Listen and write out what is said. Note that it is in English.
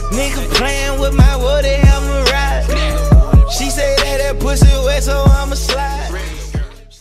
Nigga playing with my woody, I'ma ride. She say that pussy wet, so I'ma slide.